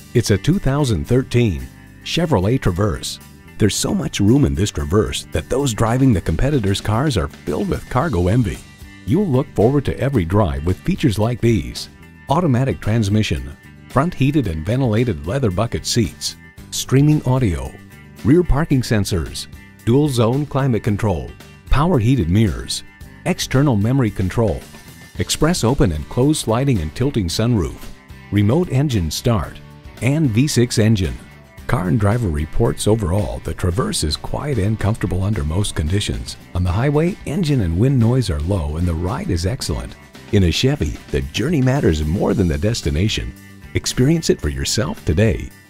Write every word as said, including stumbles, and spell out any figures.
It's a two thousand thirteen Chevrolet Traverse. There's so much room in this Traverse that those driving the competitors' cars are filled with cargo envy. You'll look forward to every drive with features like these: automatic transmission, front heated and ventilated leather bucket seats, streaming audio, rear parking sensors, dual zone climate control, power heated mirrors, external memory control, express open and closed sliding and tilting sunroof, remote engine start, and V six engine. Car and Driver reports overall the Traverse is quiet and comfortable under most conditions. On the highway, engine and wind noise are low and the ride is excellent. In a Chevy, the journey matters more than the destination. Experience it for yourself today.